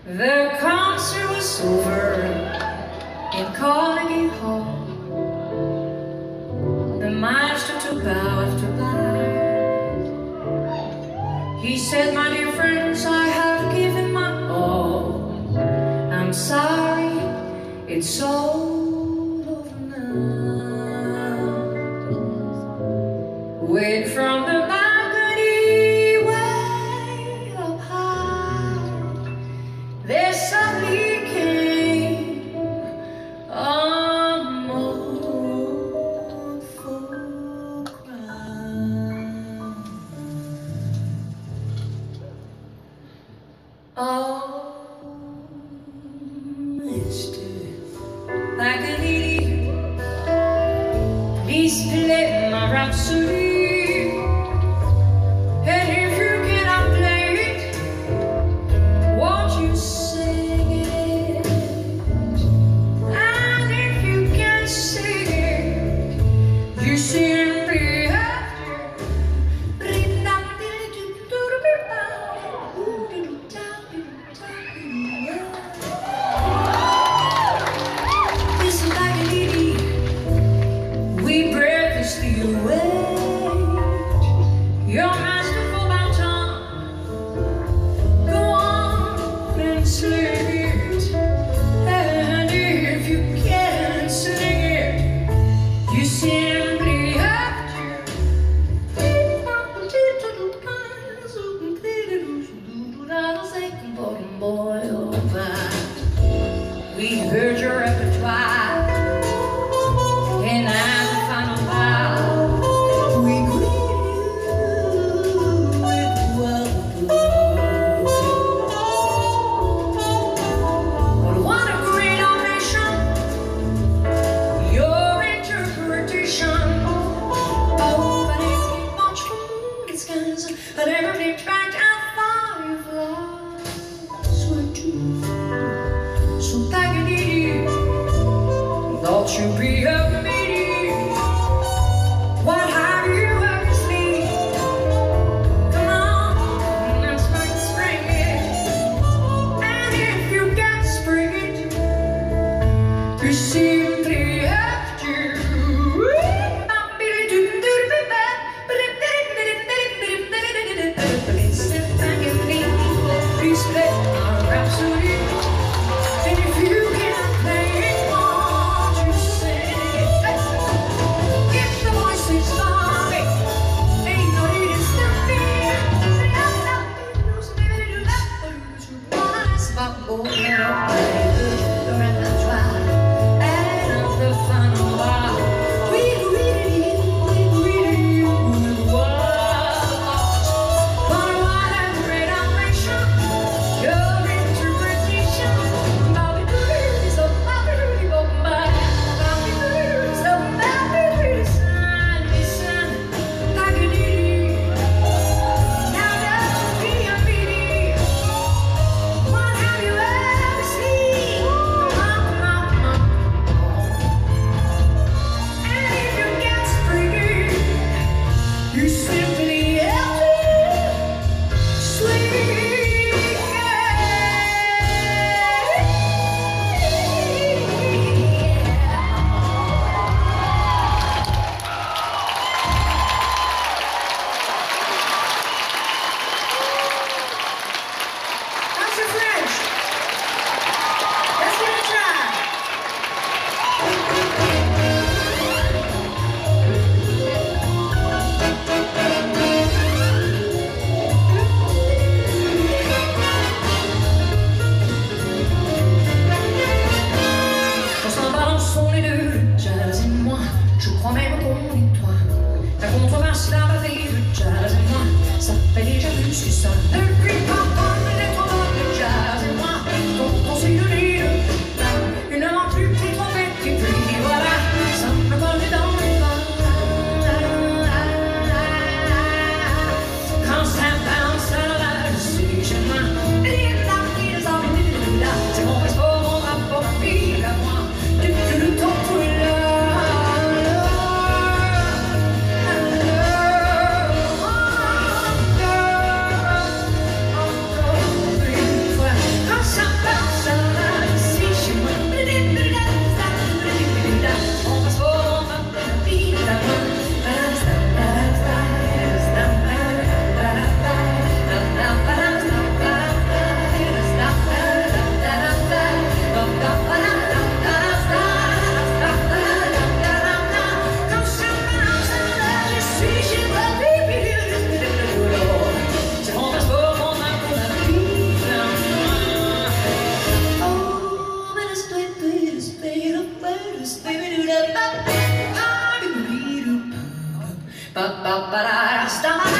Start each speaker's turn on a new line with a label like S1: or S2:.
S1: The concert was over in Carnegie Hall. The master took bow after bow. He said, "My dear friends, I have given my all. I'm sorry, it's all over now." Wait from the balcony way up high, there suddenly came a mournful cry. Oh, Mr. Paganini, please play my rhapsody. And if you cannot play it, won't you sing it? And if you can't sing it, you simply have to. ba ba ba da da